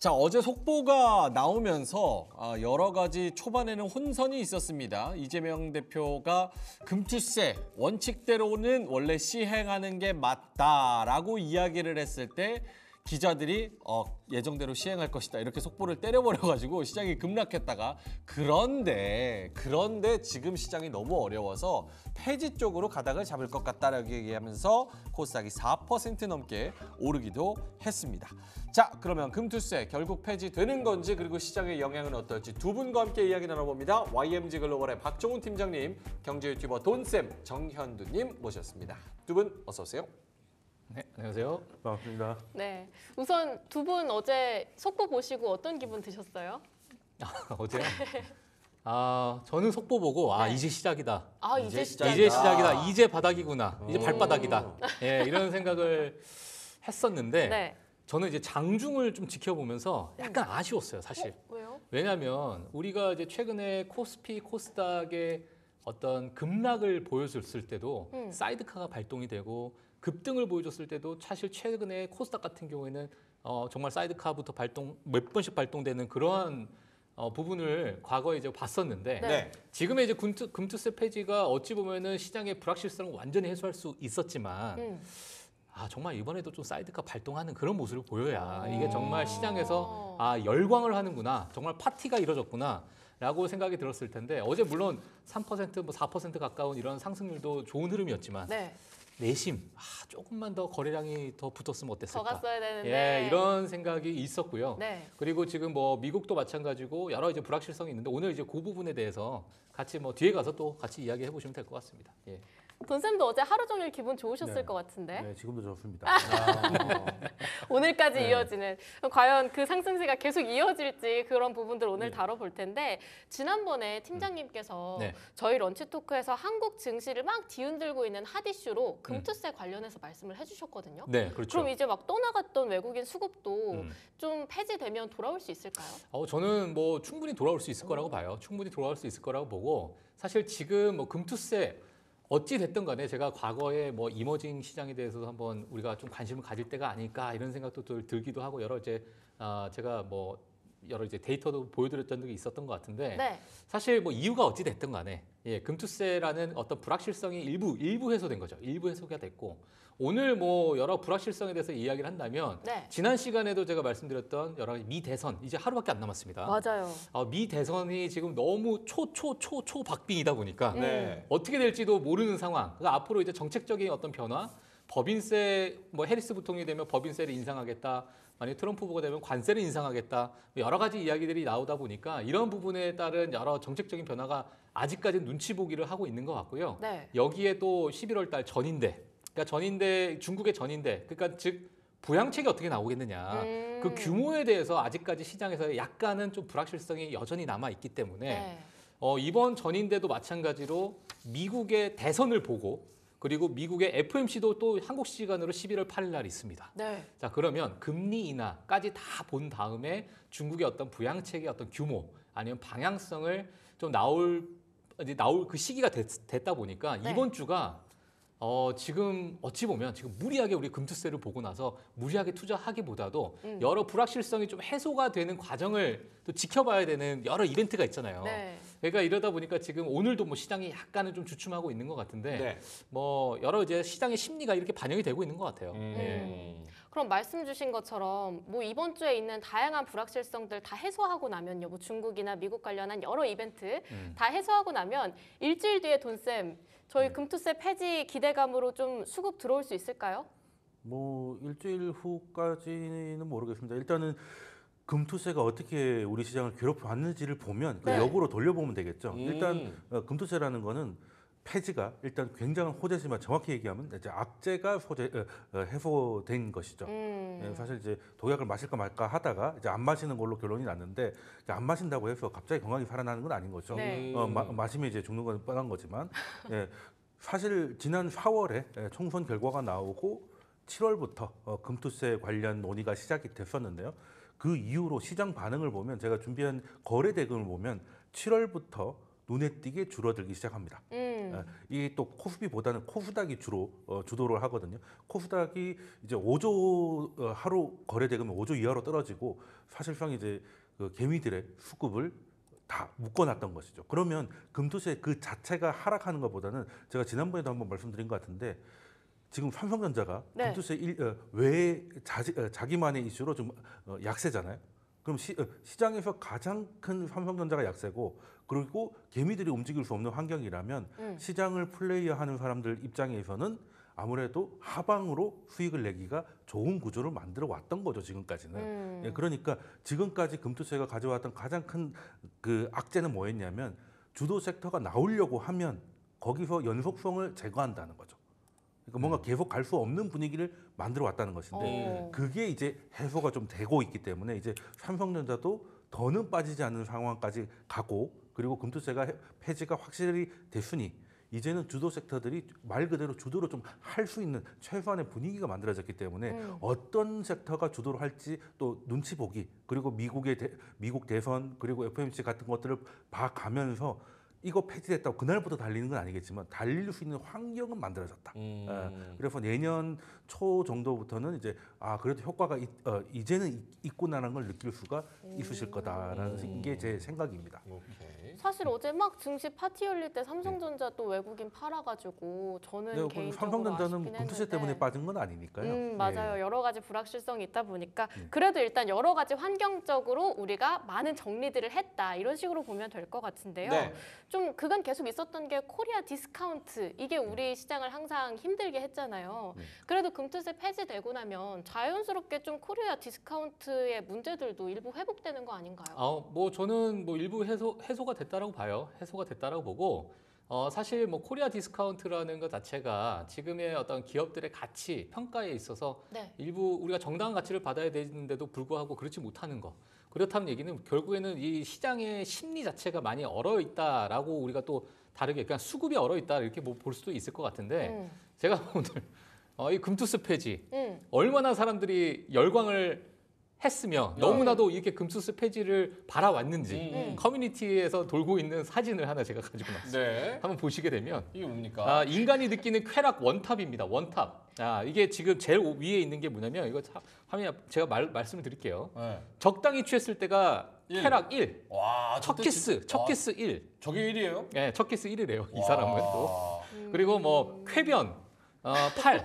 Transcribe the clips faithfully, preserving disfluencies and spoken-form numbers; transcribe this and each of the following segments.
자, 어제 속보가 나오면서 여러 가지 초반에는 혼선이 있었습니다. 이재명 대표가 금투세 원칙대로는 원래 시행하는 게 맞다라고 이야기를 했을 때 기자들이 어, 예정대로 시행할 것이다 이렇게 속보를 때려버려가지고 시장이 급락했다가 그런데 그런데 지금 시장이 너무 어려워서 폐지 쪽으로 가닥을 잡을 것 같다라고 얘기하면서 코스닥이 사 퍼센트 넘게 오르기도 했습니다. 자, 그러면 금투세 결국 폐지되는 건지 그리고 시장의 영향은 어떨지 두 분과 함께 이야기 나눠봅니다. 와이엠지 글로벌의 박종훈 팀장님, 경제 유튜버 돈쌤 정현두님 모셨습니다. 두 분 어서 오세요. 네, 안녕하세요. 반갑습니다. 네, 우선 두 분 어제 속보 보시고 어떤 기분 드셨어요? 아, 어제요? 아, 저는 속보 보고 아 네. 이제 시작이다. 아 이제, 이제 시작이다. 이제 시작이다. 이제 바닥이구나. 이제 발바닥이다. 예, 이런 생각을 했었는데 네. 저는 이제 장중을 좀 지켜보면서 약간 아쉬웠어요, 사실. 어? 왜요? 왜냐하면 우리가 이제 최근에 코스피, 코스닥의 어떤 급락을 보여줬을 때도 음. 사이드카가 발동이 되고 급등을 보여줬을 때도 사실 최근에 코스닥 같은 경우에는 어, 정말 사이드카부터 발동 몇 번씩 발동되는 그러한 어, 부분을 과거에 이제 봤었는데 네. 지금의 이제 금투, 금투세 폐지가 어찌 보면은 시장의 불확실성을 완전히 해소할 수 있었지만 음. 아 정말 이번에도 좀 사이드카 발동하는 그런 모습을 보여야 이게 오. 정말 시장에서 아 열광을 하는구나, 정말 파티가 이루어졌구나. 라고 생각이 들었을 텐데 어제 물론 삼 퍼센트, 뭐 사 퍼센트 가까운 이런 상승률도 좋은 흐름이었지만 네. 내심 아, 조금만 더 거래량이 더 붙었으면 어땠을까? 더 갔어야 되는데. 예, 이런 생각이 있었고요. 네. 그리고 지금 뭐 미국도 마찬가지고 여러 이제 불확실성이 있는데 오늘 이제 그 부분에 대해서 같이 뭐 뒤에 가서 또 같이 이야기해 보시면 될 것 같습니다. 예. 돈쌤도 어제 하루 종일 기분 좋으셨을 네. 것 같은데 네, 지금도 좋습니다. 아, 오늘까지 네. 이어지는 과연 그 상승세가 계속 이어질지 그런 부분들 오늘 네. 다뤄볼 텐데 지난번에 팀장님께서 네. 저희 런치 토크에서 한국 증시를 막 뒤흔들고 있는 핫 이슈로 금투세 관련해서 말씀을 해주셨거든요. 네, 그렇죠. 그럼 이제 막 떠나갔던 외국인 수급도 음. 좀 폐지되면 돌아올 수 있을까요? 어, 저는 뭐 충분히 돌아올 수 있을 거라고 봐요. 충분히 돌아올 수 있을 거라고 보고 사실 지금 뭐 금투세 어찌 됐든 간에 제가 과거에 뭐 이머징 시장에 대해서 한번 우리가 좀 관심을 가질 때가 아닐까 이런 생각도 들, 들기도 하고 여러 이제 아, 제가 뭐 여러 이제 데이터도 보여드렸던 적이 있었던 것 같은데 네. 사실 뭐 이유가 어찌 됐든 간에 예, 금투세라는 어떤 불확실성이 일부 일부 해소된 거죠. 일부 해소가 됐고 오늘 뭐 여러 불확실성에 대해서 이야기를 한다면 네. 지난 시간에도 제가 말씀드렸던 여러 가지 미 대선 이제 하루밖에 안 남았습니다. 맞아요. 어, 미 대선이 지금 너무 초 초 초 초 박빙이다 보니까 네. 어떻게 될지도 모르는 상황. 그러니까 앞으로 이제 정책적인 어떤 변화, 법인세 뭐 해리스 부통령이 되면 법인세를 인상하겠다. 만약 트럼프 후보가 되면 관세를 인상하겠다. 여러 가지 이야기들이 나오다 보니까 이런 부분에 따른 여러 정책적인 변화가 아직까지는 눈치 보기를 하고 있는 것 같고요. 네. 여기에 또 십일월 달 전인대, 그러니까 전인대 중국의 전인대, 그러니까 즉 부양책이 어떻게 나오겠느냐. 음. 그 규모에 대해서 아직까지 시장에서 약간은 좀 불확실성이 여전히 남아 있기 때문에 네. 어, 이번 전인대도 마찬가지로 미국의 대선을 보고 그리고 미국의 에프오엠씨도 또 한국 시간으로 십일월 팔일 날 있습니다. 네. 자, 그러면 금리 인하까지 다 본 다음에 중국의 어떤 부양책의 어떤 규모 아니면 방향성을 좀 나올 이제 나올 그 시기가 됐, 됐다 보니까 네. 이번 주가 어, 지금 어찌 보면 지금 무리하게 우리 금투세를 보고 나서 무리하게 투자하기보다도 음. 여러 불확실성이 좀 해소가 되는 과정을 또 지켜봐야 되는 여러 이벤트가 있잖아요. 네. 그러니까 이러다 보니까 지금 오늘도 뭐 시장이 약간은 좀 주춤하고 있는 것 같은데 네. 뭐 여러 이제 시장의 심리가 이렇게 반영이 되고 있는 것 같아요. 음. 예. 그럼 말씀 주신 것처럼 뭐 이번 주에 있는 다양한 불확실성들 다 해소하고 나면요. 뭐 중국이나 미국 관련한 여러 이벤트 음. 다 해소하고 나면 일주일 뒤에 돈쌤 저희 네. 금투세 폐지 기대감으로 좀 수급 들어올 수 있을까요? 뭐 일주일 후까지는 모르겠습니다. 일단은 금투세가 어떻게 우리 시장을 괴롭혀왔는지를 보면 그 네. 역으로 돌려보면 되겠죠. 음. 일단 어, 금투세라는 거는 폐지가 일단 굉장한 호재지만 정확히 얘기하면 이제 악재가 소재, 어, 어, 해소된 것이죠. 음. 예, 사실 이제 독약을 마실까 말까 하다가 이제 안 마시는 걸로 결론이 났는데 안 마신다고 해서 갑자기 건강이 살아나는 건 아닌 거죠. 네. 어, 마, 마시면 이제 죽는 건 뻔한 거지만 예, 사실 지난 사월에 예, 총선 결과가 나오고 칠월부터 어, 금투세 관련 논의가 시작이 됐었는데요. 그 이후로 시장 반응을 보면 제가 준비한 거래 대금을 보면 칠월부터 눈에 띄게 줄어들기 시작합니다. 음. 예, 이게 또 코스피보다는 코스닥이 주로 어, 주도를 하거든요. 코스닥이 이제 오조 어, 하루 거래대금이 오조 이하로 떨어지고 사실상 이제 그 개미들의 수급을 다 묶어놨던 것이죠. 그러면 금투세 그 자체가 하락하는 것보다는 제가 지난번에도 한번 말씀드린 것 같은데 지금 삼성전자가 네. 금투세 일, 어, 외 자지, 어, 자기만의 이슈로 좀 어, 약세잖아요. 그럼 시, 어, 시장에서 가장 큰 삼성전자가 약세고 그리고 개미들이 움직일 수 없는 환경이라면 음. 시장을 플레이하는 사람들 입장에서는 아무래도 하방으로 수익을 내기가 좋은 구조를 만들어 왔던 거죠 지금까지는. 음. 예, 그러니까 지금까지 금투세가 가져왔던 가장 큰 그 악재는 뭐였냐면 주도 섹터가 나오려고 하면 거기서 연속성을 제거한다는 거죠. 그러니까 뭔가 계속 갈 수 없는 분위기를 만들어 왔다는 것인데 어. 그게 이제 해소가 좀 되고 있기 때문에 이제 삼성전자도 더는 빠지지 않는 상황까지 가고 그리고 금투세가 해- 폐지가 확실히 됐으니 이제는 주도 섹터들이 말 그대로 주도를 좀 할 수 있는 최소한의 분위기가 만들어졌기 때문에 음. 어떤 섹터가 주도를 할지 또 눈치 보기 그리고 미국의 대, 미국 대선 그리고 에프오엠씨 같은 것들을 봐가면서 이거 폐지됐다고 그날부터 달리는 건 아니겠지만 달릴 수 있는 환경은 만들어졌다. 음. 예, 그래서 내년 초 정도부터는 이제 아 그래도 효과가 있, 어, 이제는 있, 있구나라는 걸 느낄 수가 있으실 거다라는 음. 게 제 생각입니다. 오케이. 사실 어제 막 증시 파티 열릴 때 삼성전자 또 외국인 팔아가지고 저는 네, 개인적으로 삼성전자는 아쉽긴 금투세 했는데. 때문에 빠진 건 아니니까요. 음, 예. 맞아요. 여러 가지 불확실성이 있다 보니까 네. 그래도 일단 여러 가지 환경적으로 우리가 많은 정리들을 했다 이런 식으로 보면 될 것 같은데요. 네. 좀 그간 계속 있었던 게 코리아 디스카운트 이게 우리 시장을 항상 힘들게 했잖아요. 네. 그래도 금투세 폐지되고 나면 자연스럽게 좀 코리아 디스카운트의 문제들도 일부 회복되는 거 아닌가요? 어, 뭐 저는 뭐 일부 해소 해소가 됐다라고 봐요. 해소가 됐다라고 보고 어, 사실 뭐 코리아 디스카운트라는 것 자체가 지금의 어떤 기업들의 가치 평가에 있어서 네. 일부 우리가 정당한 가치를 받아야 되는데도 불구하고 그렇지 못하는 거. 그렇다는 얘기는 결국에는 이 시장의 심리 자체가 많이 얼어 있다라고 우리가 또 다르게 그냥 수급이 얼어 있다 이렇게 뭐 볼 수도 있을 것 같은데 음. 제가 오늘 어, 이 금투세 폐지 음. 얼마나 사람들이 열광을 했으며 너무나도 이렇게 금투세 폐지를 바라왔는지 음. 커뮤니티에서 돌고 있는 사진을 하나 제가 가지고 나왔습니다. 네. 한번 보시게 되면 이게 뭡니까? 아, 인간이 느끼는 쾌락 원탑입니다. 원탑. 아, 이게 지금 제일 위에 있는 게 뭐냐면 이거 차- 화면에 제가 말, 말씀을 드릴게요. 네. 적당히 취했을 때가 일. 쾌락 일. 와, 첫 저때 키스, 진- 첫 와, 키스 일. 저게 일이에요? 예, 첫 키스 일이래요. 이 사람은 또. 와, 그리고 뭐 쾌변 어, 팔.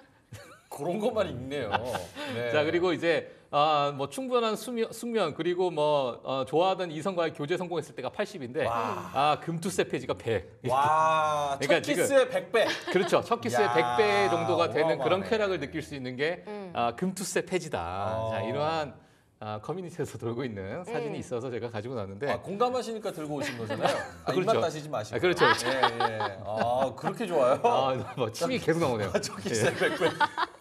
그런 것만 있네요. 네. 자, 그리고 이제 아, 뭐 충분한 수면, 숙면 그리고 뭐 어, 좋아하던 이성과의 교제 성공했을 때가 팔십인데 와. 아, 금투세 폐지가 백. 와, 그러니까 첫 키스의 백 배. 그렇죠. 첫 키스의 야, 백 배 정도가 되는 그런 어마어마하네. 쾌락을 느낄 수 있는 게 음. 아, 금투세 폐지다. 어. 자, 이러한 아, 커뮤니티에서 돌고 있는 사진이 음. 있어서 제가 가지고 나왔는데 아, 공감하시니까 들고 오신 거잖아요. 아, 입맛 그렇죠. 따시지 마시고. 아, 그렇죠. 예, 예. 아, 그렇게 좋아요? 아, 뭐 침이 계속 나오네요. 첫 키스의 백 배.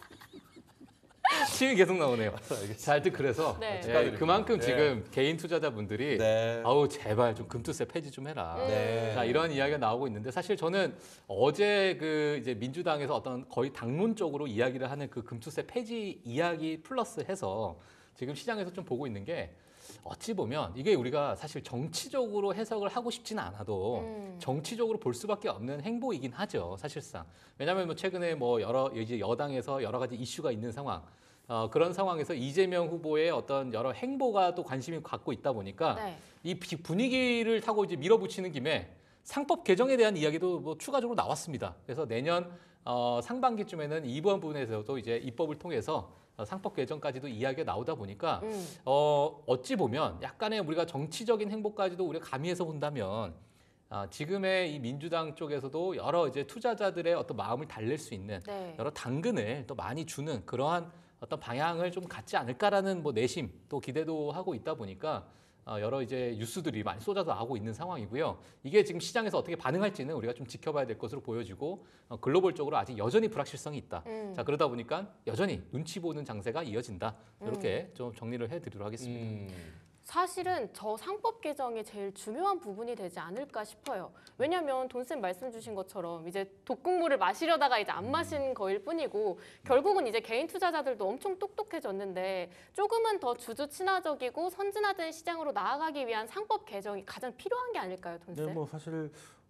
침이 계속 나오네요. 자, 하여튼 그래서 네. 예, 축하드립니다. 그만큼 네. 지금 개인 투자자분들이 네. 아우 제발 좀 금투세 폐지 좀 해라. 네. 자, 이런 이야기가 나오고 있는데 사실 저는 어제 그 이제 민주당에서 어떤 거의 당론적으로 이야기를 하는 그 금투세 폐지 이야기 플러스 해서 지금 시장에서 좀 보고 있는 게 어찌 보면 이게 우리가 사실 정치적으로 해석을 하고 싶지는 않아도 음. 정치적으로 볼 수밖에 없는 행보이긴 하죠, 사실상. 왜냐하면 뭐 최근에 뭐 여러 이제 여당에서 여러 가지 이슈가 있는 상황. 어, 그런 상황에서 이재명 후보의 어떤 여러 행보가 또 관심이 갖고 있다 보니까 네. 이 비- 분위기를 타고 이제 밀어붙이는 김에 상법 개정에 대한 이야기도 뭐 추가적으로 나왔습니다. 그래서 내년 어, 상반기쯤에는 이번 부분에서도 이제 입법을 통해서 어, 상법 개정까지도 이야기가 나오다 보니까 음. 어, 어찌 보면 약간의 우리가 정치적인 행보까지도 우리가 가미해서 본다면 아, 지금의 이 민주당 쪽에서도 여러 이제 투자자들의 어떤 마음을 달랠 수 있는 네. 여러 당근을 또 많이 주는 그러한 어떤 방향을 좀 갖지 않을까라는 뭐 내심 또 기대도 하고 있다 보니까 어, 여러 이제 뉴스들이 많이 쏟아져 나오고 있는 상황이고요. 이게 지금 시장에서 어떻게 반응할지는 우리가 좀 지켜봐야 될 것으로 보여지고 어, 글로벌적으로 아직 여전히 불확실성이 있다. 음. 자, 그러다 보니까 여전히 눈치 보는 장세가 이어진다. 이렇게 좀 정리를 해드리도록 하겠습니다. 음. 사실은 저 상법 개정이 제일 중요한 부분이 되지 않을까 싶어요. 왜냐하면 돈쌤 말씀 주신 것처럼 이제 독국물을 마시려다가 이제 안 마신 거일 뿐이고 결국은 이제 개인 투자자들도 엄청 똑똑해졌는데 조금은 더 주주 친화적이고 선진화된 시장으로 나아가기 위한 상법 개정이 가장 필요한 게 아닐까요, 돈쌤? 네, 뭐 사실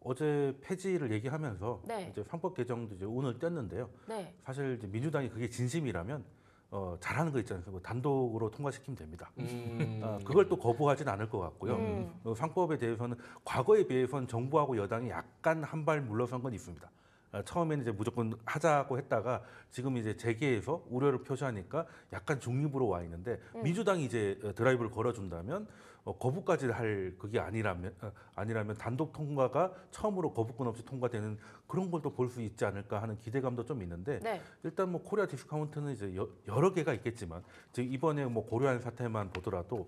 어제 폐지를 얘기하면서 네. 이제 상법 개정도 이제 운을 뗐는데요. 네. 사실 이제 민주당이 그게 진심이라면 어, 잘하는 거 있지 않습니까? 단독으로 통과시키면 됩니다. 음. 어, 그걸 또 거부하진 않을 것 같고요. 음. 어, 상법에 대해서는 과거에 비해서는 정부하고 여당이 약간 한 발 물러선 건 있습니다. 어, 처음에는 이제 무조건 하자고 했다가 지금 이제 재계에서 우려를 표시하니까 약간 중립으로 와 있는데 음. 민주당이 이제 드라이브를 걸어준다면 어, 거부까지 할 그게 아니라면 어, 아니라면 단독 통과가 처음으로 거부권 없이 통과되는 그런 걸 또 볼 수 있지 않을까 하는 기대감도 좀 있는데 네. 일단 뭐 코리아 디스카운트는 이제 여, 여러 개가 있겠지만 지금 이번에 뭐 고려한 사태만 보더라도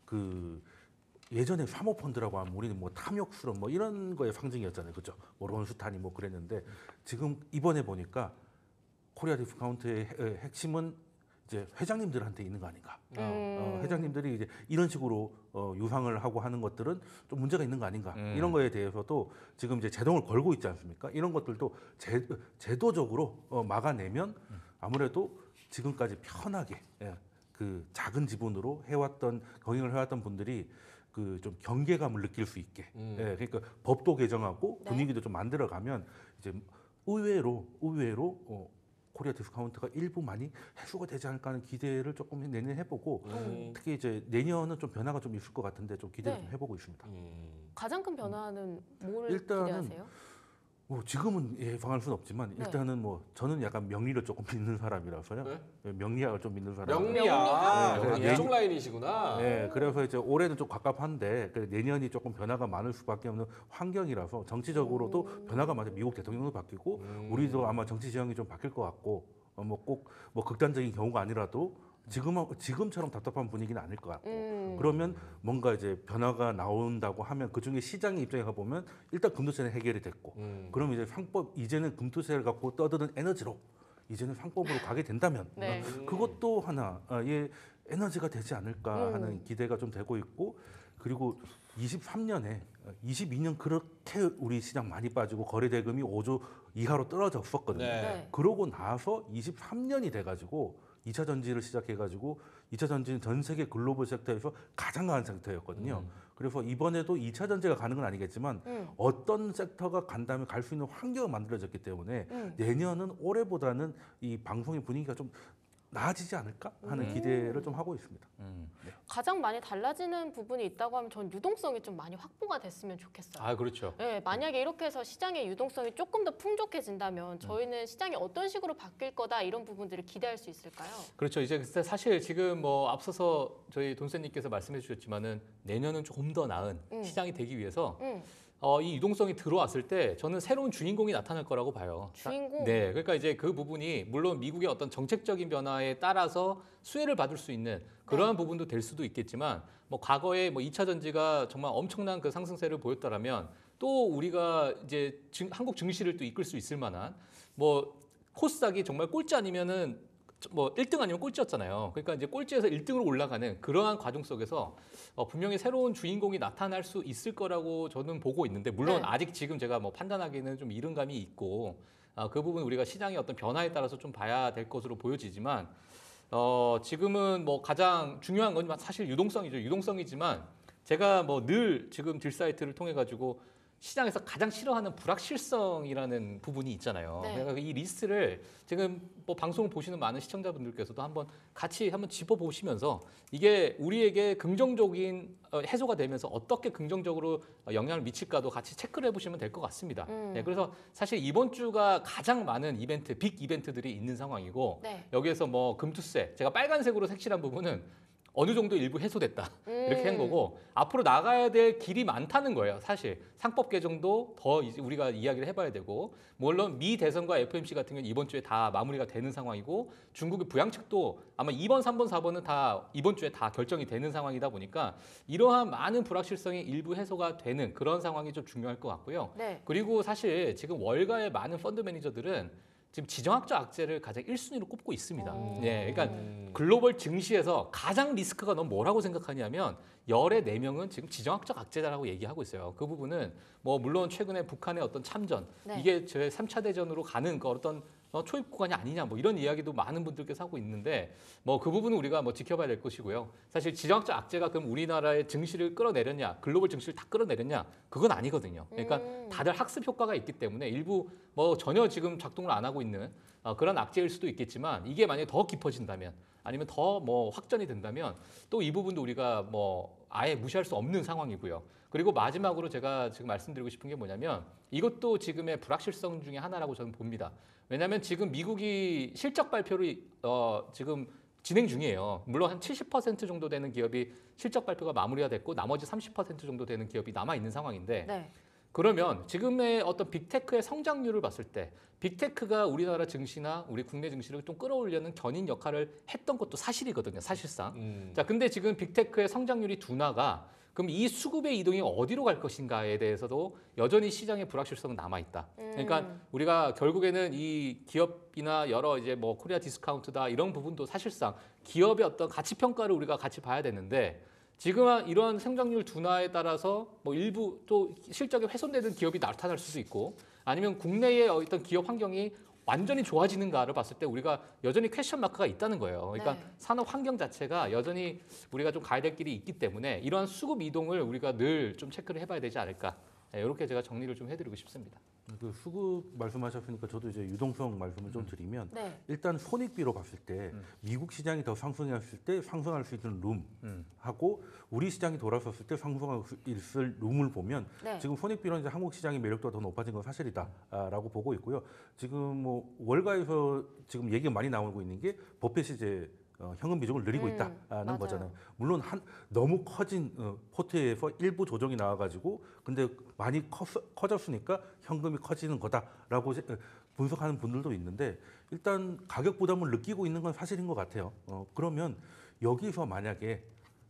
그 예전에 사모펀드라고 하면 우리는 뭐 탐욕스러운 뭐 이런 거의 상징이었잖아요, 그죠? 뭐 론스탄이 뭐 그랬는데 지금 이번에 보니까 코리아 디스카운트의 해- 핵심은 이제 회장님들한테 있는 거 아닌가? 음. 어, 회장님들이 이제 이런 식으로 어, 유상을 하고 하는 것들은 좀 문제가 있는 거 아닌가? 음. 이런 거에 대해서도 지금 이제 제동을 걸고 있지 않습니까? 이런 것들도 제, 제도적으로 어, 막아내면 아무래도 지금까지 편하게 예, 그 작은 지분으로 해왔던 경영을 해왔던 분들이 그 좀 경계감을 느낄 수 있게 음. 예, 그러니까 법도 개정하고 네. 분위기도 좀 만들어가면 이제 의외로 의외로 어, 코리아 디스카운트가 일부 많이 해소가 되지 않을까 하는 기대를 조금 내년 해보고 음. 특히 이제 내년은 좀 변화가 좀 있을 것 같은데 좀 기대를 네. 좀 해보고 있습니다. 음. 가장 큰 변화는 뭘 일단은 기대하세요? 뭐 지금은 예방할 수는 없지만 네. 일단은 뭐 저는 약간 명리를 조금 믿는 사람이라서요. 네? 예, 명리학을 좀 믿는 사람. 명리야. 명리학. 네, 이쪽 라인이시구나. 네, 그래서 이제 올해는 좀 갑갑한데 그 내년이 조금 변화가 많을 수밖에 없는 환경이라서 정치적으로도 음. 변화가 많아. 미국 대통령도 바뀌고 음. 우리도 아마 정치 지형이 좀 바뀔 것 같고 어, 뭐 꼭 뭐 극단적인 경우가 아니라도 지금 지금처럼 답답한 분위기는 아닐 것 같고 음. 그러면 뭔가 이제 변화가 나온다고 하면 그 중에 시장의 입장에 가 보면 일단 금투세는 해결이 됐고 음. 그럼 이제 상법 이제는 금투세를 갖고 떠드는 에너지로 이제는 상법으로 가게 된다면 네. 음. 그것도 하나 아, 예, 에너지가 되지 않을까 음. 하는 기대가 좀 되고 있고 그리고 이십삼 년에 이십이 년 그렇게 우리 시장 많이 빠지고 거래 대금이 오조 이하로 떨어졌었거든요. 네. 네. 그러고 나서 이십삼 년이 돼가지고 이 차 전지를 시작해가지고 이 차 전지는 전 세계 글로벌 섹터에서 가장 강한 섹터였거든요. 음. 그래서 이번에도 이 차 전지가 가는 건 아니겠지만 음. 어떤 섹터가 간다면 갈 수 있는 환경이 만들어졌기 때문에 음. 내년은 올해보다는 이 방송의 분위기가 좀 나아지지 않을까 하는 음. 기대를 좀 하고 있습니다. 음. 가장 많이 달라지는 부분이 있다고 하면 전 유동성이 좀 많이 확보가 됐으면 좋겠어요. 아 그렇죠. 네, 만약에 이렇게 해서 시장의 유동성이 조금 더 풍족해진다면 저희는 시장이 어떤 식으로 바뀔 거다 이런 부분들을 기대할 수 있을까요? 그렇죠. 이제 근데 사실 지금 뭐 앞서서 저희 돈세님께서 말씀해 주셨지만은 내년은 조금 더 나은 음. 시장이 되기 위해서 음, 어, 이 유동성이 들어왔을 때 저는 새로운 주인공이 나타날 거라고 봐요. 주인공? 네, 그러니까 이제 그 부분이 물론 미국의 어떤 정책적인 변화에 따라서 수혜를 받을 수 있는 그러한 부분도 될 수도 있겠지만 뭐 과거에 뭐 이 차 전지가 정말 엄청난 그 상승세를 보였더라면 또 우리가 이제 증- 한국 증시를 또 이끌 수 있을 만한 뭐 코스닥이 정말 꼴찌 아니면은 뭐 일 등 아니면 꼴찌였잖아요. 그러니까 이제 꼴찌에서 일 등으로 올라가는 그러한 과정 속에서 어, 분명히 새로운 주인공이 나타날 수 있을 거라고 저는 보고 있는데 물론 네. 아직 지금 제가 뭐 판단하기에는 좀 이른 감이 있고 아, 그 부분 우리가 시장의 어떤 변화에 따라서 좀 봐야 될 것으로 보여지지만 어, 지금은 뭐 가장 중요한 건 사실 유동성이죠. 유동성이지만 제가 뭐 늘 지금 딜사이트를 통해 가지고 시장에서 가장 싫어하는 불확실성이라는 부분이 있잖아요. 네. 그러니까 이 리스트를 지금 뭐 방송을 보시는 많은 시청자분들께서도 한번 같이 한번 짚어보시면서 이게 우리에게 긍정적인 어, 해소가 되면서 어떻게 긍정적으로 영향을 미칠까도 같이 체크를 해보시면 될 것 같습니다. 음. 네, 그래서 사실 이번 주가 가장 많은 이벤트, 빅 이벤트들이 있는 상황이고 네. 여기에서 뭐 금투세, 제가 빨간색으로 색칠한 부분은 어느 정도 일부 해소됐다. 이렇게 한 음. 거고 앞으로 나가야 될 길이 많다는 거예요. 사실 상법 개정도 더 이제 우리가 이야기를 해봐야 되고 물론 미 대선과 에프엠씨 같은 경우는 이번 주에 다 마무리가 되는 상황이고 중국의 부양책도 아마 이 번, 삼 번, 사 번은 다 이번 주에 다 결정이 되는 상황이다 보니까 이러한 많은 불확실성이 일부 해소가 되는 그런 상황이 좀 중요할 것 같고요. 네. 그리고 사실 지금 월가의 많은 펀드 매니저들은 지금 지정학적 악재를 가장 일 순위로 꼽고 있습니다. 오. 네, 그러니까 음. 글로벌 증시에서 가장 리스크가 넌 뭐라고 생각하냐면 열의 네 명은 지금 지정학적 악재다라고 얘기하고 있어요. 그 부분은 뭐 물론 최근에 북한의 어떤 참전 네. 이게 제 삼 차 대전으로 가는 그 어떤 어, 초입 구간이 아니냐 뭐 이런 이야기도 많은 분들께서 하고 있는데 뭐 그 부분은 우리가 뭐 지켜봐야 될 것이고요. 사실 지정학적 악재가 그럼 우리나라의 증시를 끌어내렸냐, 글로벌 증시를 다 끌어내렸냐 그건 아니거든요. 그러니까 음. 다들 학습 효과가 있기 때문에 일부 뭐 전혀 지금 작동을 안 하고 있는 어, 그런 악재일 수도 있겠지만 이게 만약에 더 깊어진다면 아니면 더 뭐 확전이 된다면 또 이 부분도 우리가 뭐 아예 무시할 수 없는 상황이고요. 그리고 마지막으로 제가 지금 말씀드리고 싶은 게 뭐냐면 이것도 지금의 불확실성 중에 하나라고 저는 봅니다. 왜냐하면 지금 미국이 실적 발표를 어, 지금 진행 중이에요. 물론 한 칠십 퍼센트 정도 되는 기업이 실적 발표가 마무리가 됐고 나머지 삼십 퍼센트 정도 되는 기업이 남아 있는 상황인데 네. 그러면 지금의 어떤 빅테크의 성장률을 봤을 때 빅테크가 우리나라 증시나 우리 국내 증시를 좀 끌어올리는 견인 역할을 했던 것도 사실이거든요. 사실상. 음. 자, 근데 지금 빅테크의 성장률이 둔화가 그럼 이 수급의 이동이 어디로 갈 것인가에 대해서도 여전히 시장의 불확실성은 남아 있다. 그러니까 음. 우리가 결국에는 이 기업이나 여러 이제 뭐 코리아 디스카운트다 이런 부분도 사실상 기업의 어떤 가치 평가를 우리가 같이 봐야 되는데 지금 이런 성장률 둔화에 따라서 뭐 일부 또 실적이 훼손되는 기업이 나타날 수도 있고 아니면 국내의 어떤 기업 환경이 완전히 좋아지는가를 봤을 때 우리가 여전히 퀘스천 마크가 있다는 거예요. 그러니까 네. 산업 환경 자체가 여전히 우리가 좀 가야 될 길이 있기 때문에 이러한 수급 이동을 우리가 늘 좀 체크를 해봐야 되지 않을까. 네, 이렇게 제가 정리를 좀 해드리고 싶습니다. 그 수급 말씀하셨으니까 저도 이제 유동성 말씀을 좀 드리면 네. 일단 손익비로 봤을 때 음. 미국 시장이 더 상승했을 때 상승할 수 있는 룸 음. 하고 우리 시장이 돌아섰을 때 상승할 수 있을 룸을 보면 네. 지금 손익비로 이제 한국 시장의 매력도가 더 높아진 건 사실이다라고 보고 있고요. 지금 뭐 월가에서 지금 얘기가 많이 나오고 있는 게 버핏이 이제 어, 현금 비중을 늘리고 음, 있다는 맞아요. 거잖아요. 물론 한 너무 커진 어, 포트에서 일부 조정이 나와가지고 근데 많이 커, 커졌으니까 현금이 커지는 거다라고 세- 어, 분석하는 분들도 있는데 일단 가격 부담을 느끼고 있는 건 사실인 것 같아요. 어, 그러면 여기서 만약에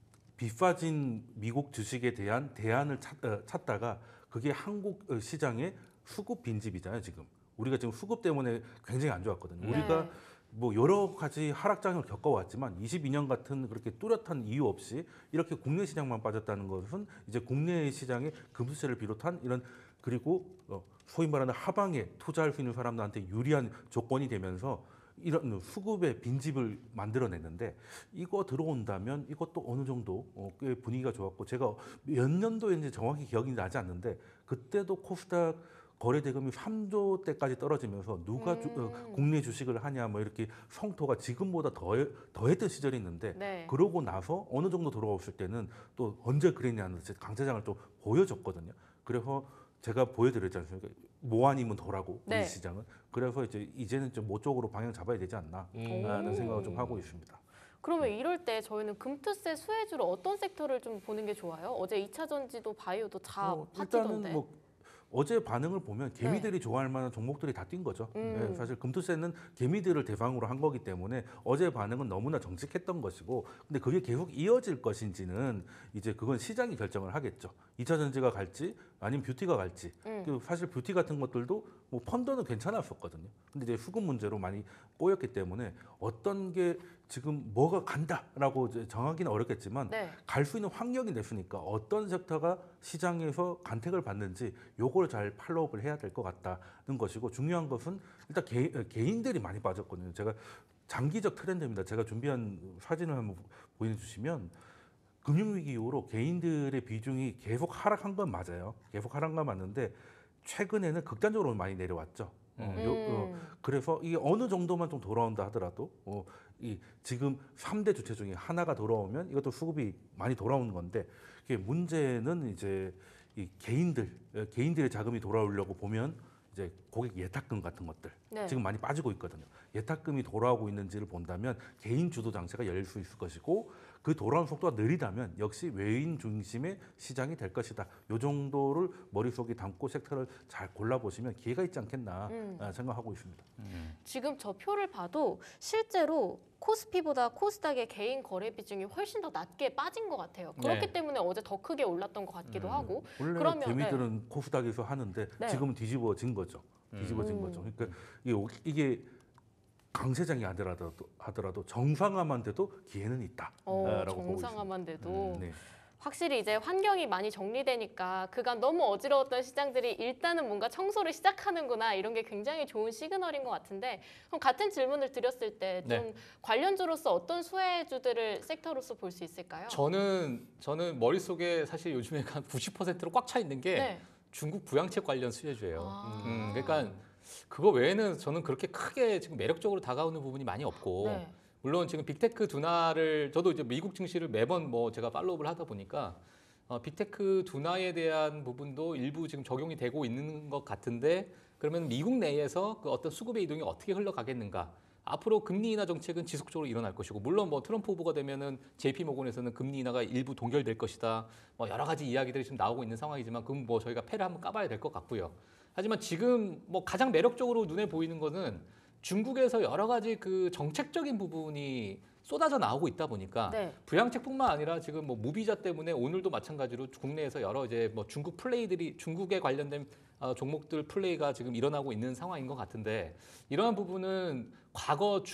비싸진 미국 주식에 대한 대안을 찾, 어, 찾다가 그게 한국 어, 시장의 수급 빈집이잖아요. 지금 우리가 지금 수급 때문에 굉장히 안 좋았거든요. 우리가 네. 뭐 여러 가지 하락장을 겪어왔지만 이십이 년 같은 그렇게 뚜렷한 이유 없이 이렇게 국내 시장만 빠졌다는 것은 이제 국내 시장의 금수세를 비롯한 이런 그리고 어, 소위 말하는 하방에 투자할 수 있는 사람들한테 유리한 조건이 되면서 이런 수급의 빈집을 만들어냈는데 이거 들어온다면 이것도 어느 정도 어, 꽤 분위기가 좋았고 제가 몇 년도인지 정확히 기억이 나지 않는데 그때도 코스닥 거래 대금이 삼조 대까지 떨어지면서 누가 주, 어, 음. 국내 주식을 하냐 뭐 이렇게 성토가 지금보다 더 더했던 시절이 있는데 네. 그러고 나서 어느 정도 돌아왔을 때는 또 언제 그랬냐는 강세장을 좀 보여줬거든요. 그래서 제가 보여드렸지 않습니까? 뭐 아니면 더라고 우리 네. 시장은. 그래서 이제 이제는 좀 뭐 쪽으로 방향 잡아야 되지 않나 음. 라는 생각을 좀 하고 있습니다. 그러면 이럴 때 저희는 금투세 수혜주로 어떤 섹터를 좀 보는 게 좋아요? 어제 이차 전지도 바이오도 다 어, 파티던데. 일단은 뭐 어제 반응을 보면 개미들이 좋아할 만한 종목들이 다 뛴 거죠. 음. 예, 사실 금투세는 개미들을 대상으로 한 거기 때문에 어제 반응은 너무나 정직했던 것이고, 근데 그게 계속 이어질 것인지는 이제 그건 시장이 결정을 하겠죠. 이차 전지가 갈지 아니면 뷰티가 갈지. 음. 그 사실 뷰티 같은 것들도 뭐 펀드는 괜찮았었거든요. 근데 이제 수급 문제로 많이 꼬였기 때문에 어떤 게 지금 뭐가 간다라고 이제 정하기는 어렵겠지만 네. 갈 수 있는 환경이 됐으니까 어떤 섹터가 시장에서 간택을 받는지 요걸 잘 팔로우업을 해야 될 것 같다는 것이고, 중요한 것은 일단 개, 개인들이 많이 빠졌거든요. 제가 장기적 트렌드입니다. 제가 준비한 사진을 한번 보여주시면 금융위기 이후로 개인들의 비중이 계속 하락한 건 맞아요. 계속 하락한 건 맞는데 최근에는 극단적으로 많이 내려왔죠. 어, 요, 어, 음. 그래서 이게 어느 정도만 좀 돌아온다 하더라도 어, 이 지금 삼 대 주체 중에 하나가 돌아오면 이것도 수급이 많이 돌아오는 건데, 이게 문제는 이제 이 개인들 어, 개인들의 자금이 돌아오려고 보면 이제 고객 예탁금 같은 것들 네. 지금 많이 빠지고 있거든요. 예탁금이 돌아오고 있는지를 본다면 개인 주도 장세가 열릴 수 있을 것이고, 그 돌아오는 속도가 느리다면 역시 외인 중심의 시장이 될 것이다. 이 정도를 머릿속에 담고 섹터를 잘 골라보시면 기회가 있지 않겠나 음. 아, 생각하고 있습니다. 지금 저 표를 봐도 실제로 코스피보다 코스닥의 개인 거래 비중이 훨씬 더 낮게 빠진 것 같아요. 그렇기 네. 때문에 어제 더 크게 올랐던 것 같기도 음. 하고. 원래 그러면, 개미들은 코스닥에서 하는데 네. 지금은 뒤집어진 거죠. 뒤집어진 음. 거죠. 그러니까 이게, 이게 강세장이 하더라도, 하더라도 정상화만 돼도 기회는 있다. 어, 라고 보고 정상화만 돼도. 네. 확실히 이제 환경이 많이 정리되니까 그간 너무 어지러웠던 시장들이 일단은 뭔가 청소를 시작하는구나 이런 게 굉장히 좋은 시그널인 것 같은데 그럼 같은 질문을 드렸을 때 좀 네. 관련주로서 어떤 수혜주들을 섹터로서 볼 수 있을까요? 저는 저는 머릿속에 사실 요즘에 한 구십 퍼센트로 꽉 차 있는 게 네. 중국 부양책 관련 수혜주예요. 아. 음, 그러니까 그거 외에는 저는 그렇게 크게 지금 매력적으로 다가오는 부분이 많이 없고 네. 물론 지금 빅테크 둔화를 저도 이제 미국 증시를 매번 뭐 제가 팔로우를 하다 보니까 어, 빅테크 둔화에 대한 부분도 일부 지금 적용이 되고 있는 것 같은데 그러면 미국 내에서 그 어떤 수급의 이동이 어떻게 흘러가겠는가? 앞으로 금리 인하 정책은 지속적으로 일어날 것이고 물론 뭐 트럼프 후보가 되면은 제이피모건에서는 금리 인하가 일부 동결될 것이다. 뭐 여러 가지 이야기들이 지금 나오고 있는 상황이지만 그럼 뭐 저희가 패를 한번 까봐야 될 것 같고요. 하지만 지금 뭐 가장 매력적으로 눈에 보이는 거는 중국에서 여러 가지 그 정책적인 부분이 쏟아져 나오고 있다 보니까 네. 부양책뿐만 아니라 지금 뭐 무비자 때문에 오늘도 마찬가지로 국내에서 여러 이제 뭐 중국 플레이들이 중국에 관련된 어, 종목들 플레이가 지금 일어나고 있는 상황인 것 같은데 이러한 부분은 과거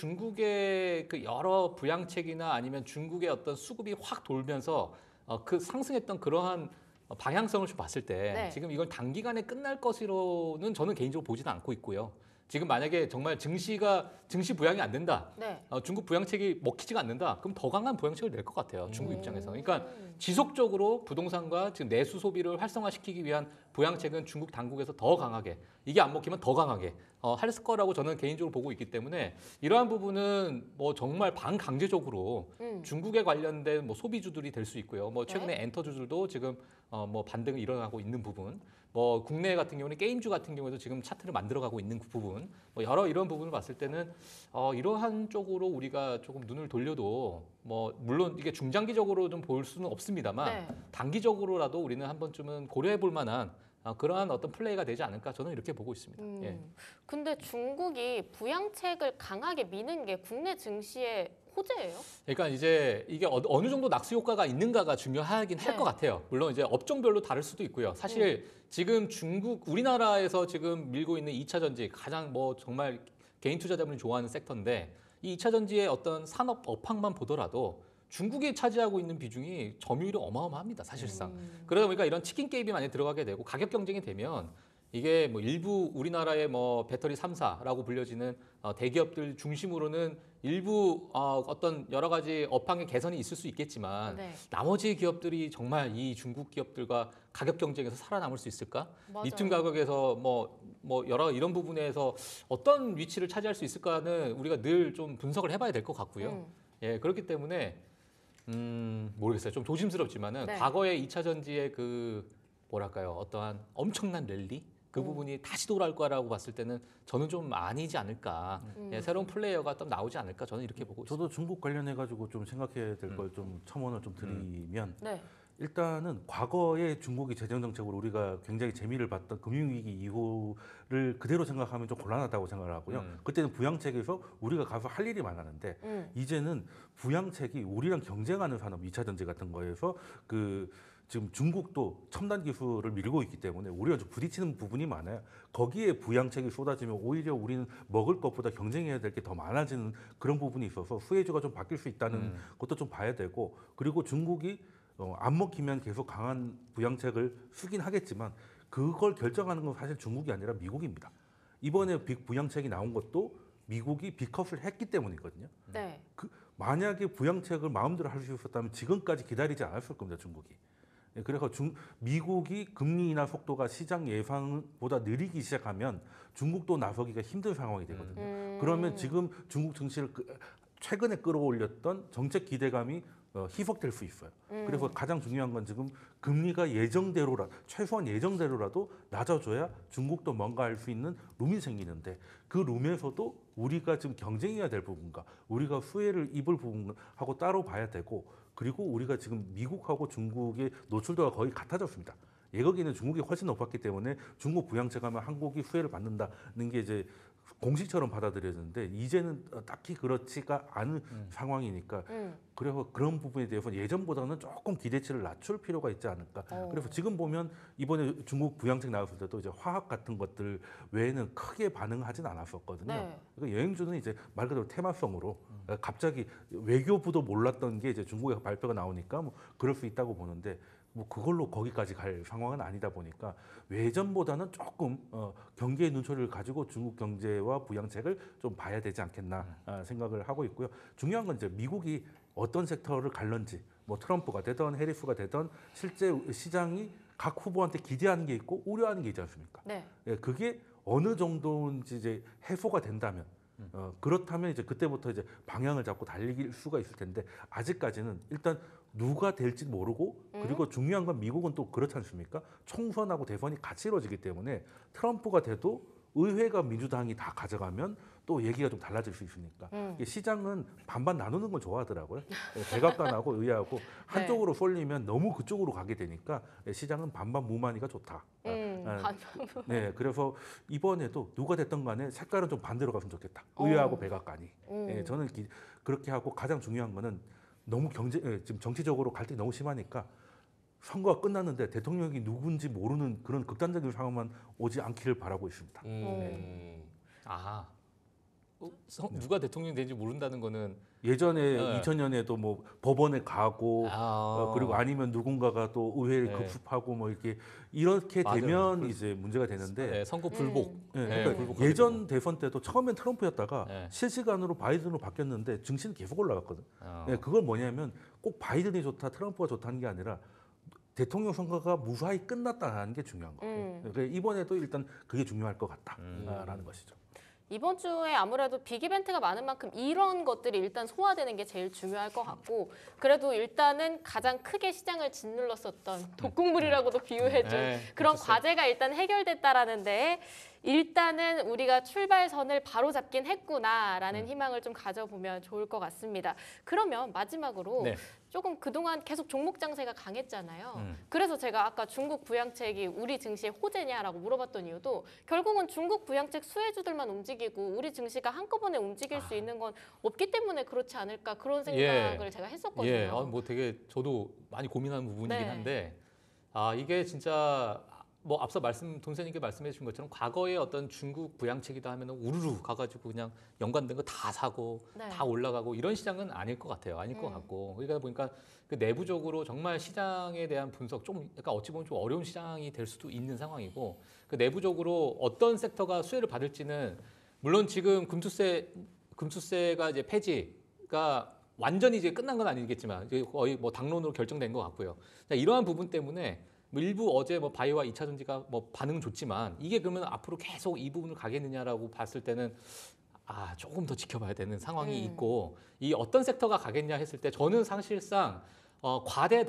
중국의 그 여러 부양책이나 아니면 중국의 어떤 수급이 확 돌면서 어, 그 상승했던 그러한 방향성을 좀 봤을 때 네. 지금 이걸 단기간에 끝날 것으로는 저는 개인적으로 보지는 않고 있고요. 지금 만약에 정말 증시가 증시 부양이 안 된다. 네. 어, 중국 부양책이 먹히지가 않는다. 그럼 더 강한 부양책을 낼 것 같아요. 중국 음. 입장에서. 그러니까 지속적으로 부동산과 지금 내수 소비를 활성화시키기 위한 부양책은 중국 당국에서 더 강하게 이게 안 먹히면 더 강하게 어, 할 거라고 저는 개인적으로 보고 있기 때문에 이러한 부분은 뭐 정말 반강제적으로 음. 중국에 관련된 뭐 소비주들이 될 수 있고요. 뭐 네. 최근에 엔터주들도 지금 어, 뭐 반등이 일어나고 있는 부분. 뭐 국내 같은 경우는 게임주 같은 경우에도 지금 차트를 만들어가고 있는 부분, 뭐 여러 이런 부분을 봤을 때는 어, 이러한 쪽으로 우리가 조금 눈을 돌려도 뭐 물론 이게 중장기적으로 좀 볼 수는 없습니다만 네. 단기적으로라도 우리는 한 번쯤은 고려해볼 만한 어, 그러한 어떤 플레이가 되지 않을까 저는 이렇게 보고 있습니다. 음. 예. 근데 중국이 부양책을 강하게 미는 게 국내 증시의 호재예요? 그러니까 이제 이게 어- 어느 정도 낙수 효과가 있는가가 중요하긴 할 네. 것 같아요. 물론 이제 업종별로 다를 수도 있고요. 사실 지금 중국 우리나라에서 지금 밀고 있는 이 차 전지 가장 뭐 정말 개인 투자자분이 좋아하는 섹터인데 이 이 차 전지의 어떤 산업 업황만 보더라도 중국이 차지하고 있는 비중이 점유율이 어마어마합니다. 사실상. 음. 그러다 보니까 이런 치킨 게임이 많이 들어가게 되고 가격 경쟁이 되면 이게 뭐 일부 우리나라의 뭐 배터리 삼 사라고 불려지는 어, 대기업들 중심으로는 일부 어, 어떤 여러 가지 업황의 개선이 있을 수 있겠지만 네. 나머지 기업들이 정말 이 중국 기업들과 가격 경쟁에서 살아남을 수 있을까? 맞아요. 리튬 가격에서 뭐, 뭐 여러 이런 부분에서 어떤 위치를 차지할 수 있을까는 우리가 늘 좀 분석을 해봐야 될 것 같고요. 음. 예, 그렇기 때문에 음, 모르겠어요. 좀 조심스럽지만은 네. 과거의 이 차 전지의 그 뭐랄까요? 어떠한 엄청난 랠리 그 음. 부분이 다시 돌아올 거라고 봤을 때는 저는 좀 아니지 않을까. 음. 예, 새로운 플레이어가 또 나오지 않을까. 저는 이렇게 보고 있습니다. 저도 중국 관련해 가지고 좀 생각해야 될 걸 좀 첨언을 좀 드리면 네. 일단은 과거에 중국이 재정 정책으로 우리가 굉장히 재미를 봤던 금융위기 이후를 그대로 생각하면 좀 곤란하다고 생각을 하고요. 음. 그때는 부양책에서 우리가 가서 할 일이 많았는데 음. 이제는 부양책이 우리랑 경쟁하는 산업 이 차 전지 같은 거에서 그 지금 중국도 첨단 기술을 밀고 있기 때문에 우리가 좀 부딪히는 부분이 많아요. 거기에 부양책이 쏟아지면 오히려 우리는 먹을 것보다 경쟁해야 될 게 더 많아지는 그런 부분이 있어서 수혜주가 좀 바뀔 수 있다는 음. 것도 좀 봐야 되고 그리고 중국이 어, 안 먹히면 계속 강한 부양책을 쓰긴 하겠지만 그걸 결정하는 건 사실 중국이 아니라 미국입니다. 이번에 빅 부양책이 나온 것도 미국이 빅컷을 했기 때문이거든요. 네. 그 만약에 부양책을 마음대로 할 수 있었다면 지금까지 기다리지 않았을 겁니다, 중국이. 예, 그래서 중, 미국이 금리 인하 속도가 시장 예상보다 느리기 시작하면 중국도 나서기가 힘든 상황이 되거든요. 음. 그러면 지금 중국 증시를 그- 최근에 끌어올렸던 정책 기대감이 어, 희석될 수 있어요. 음. 그래서 가장 중요한 건 지금 금리가 예정대로라 최소한 예정대로라도 낮아져야 중국도 뭔가 할 수 있는 룸이 생기는데 그 룸에서도 우리가 지금 경쟁해야 될 부분과 우리가 수혜를 입을 부분하고 따로 봐야 되고 그리고 우리가 지금 미국하고 중국의 노출도가 거의 같아졌습니다. 예거기는 중국이 훨씬 높았기 때문에 중국 부양책 하면 한국이 수혜를 받는다는 게 이제 공식처럼 받아들여졌는데 이제는 딱히 그렇지가 않은 음. 상황이니까 음. 그래서 그런 부분에 대해서 예전보다는 조금 기대치를 낮출 필요가 있지 않을까. 어. 그래서 지금 보면 이번에 중국 부양책 나왔을 때도 이제 화학 같은 것들 외에는 크게 반응하진 않았었거든요. 네. 그러니까 여행주는 이제 말 그대로 테마성으로 갑자기 외교부도 몰랐던 게 이제 중국에서 발표가 나오니까 뭐 그럴 수 있다고 보는데 뭐 그걸로 거기까지 갈 상황은 아니다 보니까 외전보다는 조금 어, 경기의 눈초리를 가지고 중국 경제와 부양책을 좀 봐야 되지 않겠나 아, 생각을 하고 있고요. 중요한 건 이제 미국이 어떤 섹터를 갈런지 뭐 트럼프가 되던 해리스가 되던 실제 시장이 각 후보한테 기대하는 게 있고 우려하는 게 있지 않습니까? 네. 예, 그게 어느 정도인지 이제 해소가 된다면 어, 그렇다면 이제 그때부터 이제 방향을 잡고 달릴 수가 있을 텐데 아직까지는 일단 누가 될지 모르고 그리고 중요한 건 미국은 또 그렇지 않습니까? 총선하고 대선이 같이 이루어지기 때문에 트럼프가 돼도 의회가 민주당이 다 가져가면 또 얘기가 좀 달라질 수 있으니까 음. 이게 시장은 반반 나누는 걸 좋아하더라고요. 백악관하고 의회하고 한쪽으로 쏠리면 너무 그쪽으로 가게 되니까 시장은 반반 무만이가 좋다. 음, 아, 반- 네, 그래서 이번에도 누가 됐든 간에 색깔은 좀 반대로 갔으면 좋겠다. 의회하고 어. 백악관이. 음. 예, 저는 기- 그렇게 하고 가장 중요한 거는 너무 경제 예, 지금 정치적으로 갈등이 너무 심하니까 선거가 끝났는데 대통령이 누군지 모르는 그런 극단적인 상황만 오지 않기를 바라고 있습니다. 음. 아, 어, 성- 누가 대통령이 되는지 모른다는 거는 예전에 네. 이천 년에도 뭐 법원에 가고 아, 어, 그리고 아니면 누군가가 또 의회를 네. 급습하고 뭐 이렇게 이렇게 맞아요. 되면 그- 이제 문제가 되는데 네, 선거 불복. 음. 예, 네, 그러니까 불복하게 예전 되고. 대선 때도 처음엔 트럼프였다가 네. 실시간으로 바이든으로 바뀌었는데 증시는 계속 올라갔거든. 어. 예, 그건 뭐냐면 꼭 바이든이 좋다, 트럼프가 좋다는 게 아니라 대통령 선거가 무사히 끝났다는 게 중요한 거고. 음. 그러니까 이번에도 일단 그게 중요할 것 음. 같다라는 것이죠. 이번 주에 아무래도 빅 이벤트가 많은 만큼 이런 것들이 일단 소화되는 게 제일 중요할 것 같고 그래도 일단은 가장 크게 시장을 짓눌렀었던 독국물이라고도 비유해준 네, 그런 그렇죠. 과제가 일단 해결됐다라는 데 일단은 우리가 출발선을 바로 잡긴 했구나라는 희망을 좀 가져보면 좋을 것 같습니다. 그러면 마지막으로 네. 조금 그동안 계속 종목 장세가 강했잖아요. 음. 그래서 제가 아까 중국 부양책이 우리 증시의 호재냐라고 물어봤던 이유도 결국은 중국 부양책 수혜주들만 움직이고 우리 증시가 한꺼번에 움직일 수 있는 건 없기 때문에 그렇지 않을까 그런 생각을 예. 제가 했었거든요. 예, 아, 뭐 되게 저도 많이 고민하는 부분이긴 네. 한데 아 이게 진짜 뭐 앞서 말씀 동생님께 말씀해 주신 것처럼 과거에 어떤 중국 부양책이다 하면 우르르 가가지고 그냥 연관된 거 다 사고 네. 다 올라가고 이런 시장은 아닐 것 같아요. 아닐 것 음. 같고 그러다 보니까 그 내부적으로 정말 시장에 대한 분석 좀 약간 어찌 보면 좀 어려운 시장이 될 수도 있는 상황이고 그 내부적으로 어떤 섹터가 수혜를 받을지는 물론 지금 금투세 금투세가 이제 폐지가 완전히 이제 끝난 건 아니겠지만 이제 거의 뭐 당론으로 결정된 것 같고요. 자, 이러한 부분 때문에 뭐 일부 어제 뭐 바이오와 이차 전지가 뭐 반응은 좋지만 이게 그러면 앞으로 계속 이 부분을 가겠느냐라고 봤을 때는 아 조금 더 지켜봐야 되는 상황이 음. 있고 이 어떤 섹터가 가겠냐 했을 때 저는 사실상 어, 과대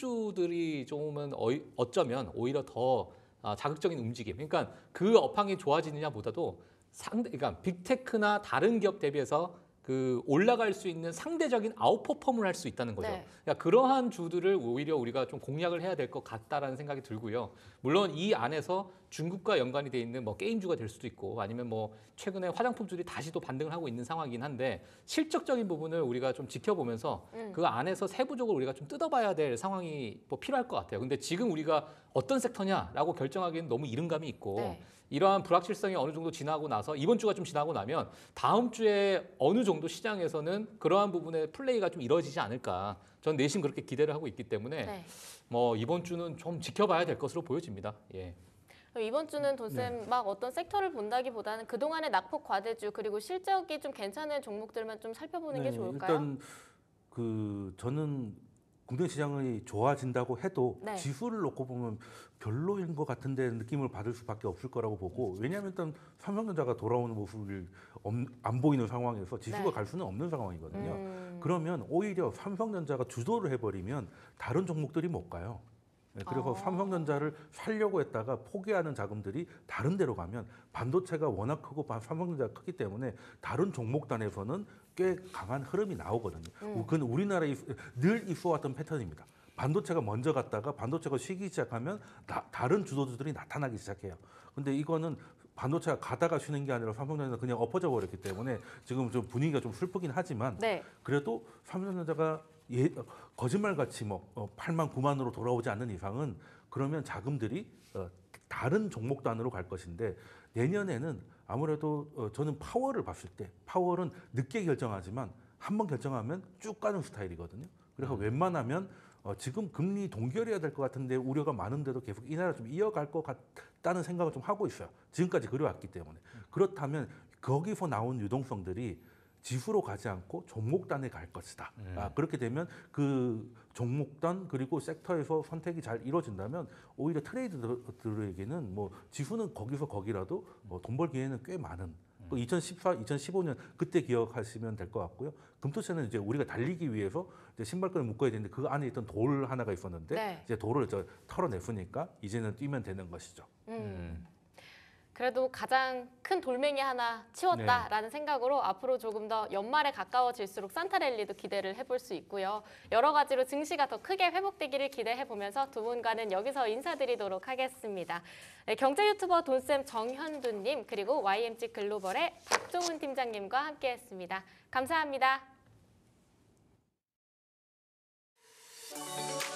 낙폭주들이 조금은 어이, 어쩌면 오히려 더 아, 자극적인 움직임. 그러니까 그 업황이 좋아지느냐보다도 상대, 그러니까 빅테크나 다른 기업 대비해서 그 올라갈 수 있는 상대적인 아웃퍼폼을 할 수 있다는 거죠. 네. 그러니까 그러한 주들을 오히려 우리가 좀 공략을 해야 될 것 같다라는 생각이 들고요. 물론 이 안에서 중국과 연관이 돼 있는 뭐 게임주가 될 수도 있고 아니면 뭐 최근에 화장품주들이 다시 또 반등을 하고 있는 상황이긴 한데 실적적인 부분을 우리가 좀 지켜보면서 음. 그 안에서 세부적으로 우리가 좀 뜯어봐야 될 상황이 뭐 필요할 것 같아요. 근데 지금 우리가 어떤 섹터냐라고 결정하기에는 너무 이른감이 있고 네. 이러한 불확실성이 어느 정도 지나고 나서 이번 주가 좀 지나고 나면 다음 주에 어느 정도 시장에서는 그러한 부분의 플레이가 좀 이루어지지 않을까. 전 내심 그렇게 기대를 하고 있기 때문에 네. 뭐 이번 주는 좀 지켜봐야 될 것으로 보여집니다. 예. 그럼 이번 주는 돈쌤 막 어떤 섹터를 본다기보다는 그동안의 낙폭 과대주 그리고 실적이 좀 괜찮은 종목들만 좀 살펴보는 게 좋을까요? 일단 그 저는 국내 시장이 좋아진다고 해도 네. 지수를 놓고 보면 별로인 것 같은데 느낌을 받을 수밖에 없을 거라고 보고 왜냐하면 일단 삼성전자가 돌아오는 모습을 엄- 안 보이는 상황에서 지수가 네. 갈 수는 없는 상황이거든요. 음. 그러면 오히려 삼성전자가 주도를 해버리면 다른 종목들이 못 가요. 네, 그래서 아. 삼성전자를 살려고 했다가 포기하는 자금들이 다른 데로 가면 반도체가 워낙 크고 바- 삼성전자가 크기 때문에 다른 종목단에서는 꽤 강한 흐름이 나오거든요. 음. 그건 우리나라에 있- 늘 있어왔던 패턴입니다. 반도체가 먼저 갔다가 반도체가 쉬기 시작하면 나- 다른 주도주들이 나타나기 시작해요. 근데 이거는 반도체가 가다가 쉬는 게 아니라 삼성전자 그냥 엎어져 버렸기 때문에 지금 좀 분위기가 좀 슬프긴 하지만 네. 그래도 삼성전자가 예, 거짓말같이 뭐 어, 팔만 구만으로 돌아오지 않는 이상은 그러면 자금들이 어, 다른 종목단으로 갈 것인데 내년에는 아무래도 어, 저는 파월을 봤을 때 파월은 늦게 결정하지만 한 번 결정하면 쭉 가는 스타일이거든요. 그래서 음. 웬만하면 어, 지금 금리 동결해야 될 것 같은데 우려가 많은데도 계속 인하를 좀 이어갈 것 같다는 생각을 좀 하고 있어요. 지금까지 그래왔기 때문에. 그렇다면 거기서 나온 유동성들이 지수로 가지 않고 종목단에 갈 것이다. 음. 아, 그렇게 되면 그 종목단 그리고 섹터에서 선택이 잘 이루어진다면 오히려 트레이더들에게는 뭐 지수는 거기서 거기라도 뭐 돈 벌 기회는 꽤 많은 그 이천십사, 이천십오 년 그때 기억하시면 될 것 같고요. 금투세는 이제 우리가 달리기 위해서 이제 신발끈을 묶어야 되는데 그 안에 있던 돌 하나가 있었는데 네. 이제 돌을 저 털어냈으니까 이제는 뛰면 되는 것이죠. 음. 음. 그래도 가장 큰 돌멩이 하나 치웠다라는 생각으로 앞으로 조금 더 연말에 가까워질수록 산타랠리도 기대를 해볼 수 있고요. 여러 가지로 증시가 더 크게 회복되기를 기대해보면서 두 분과는 여기서 인사드리도록 하겠습니다. 네, 경제 유튜버 돈쌤 정현두님 그리고 와이엠지 글로벌의 박종훈 팀장님과 함께했습니다. 감사합니다.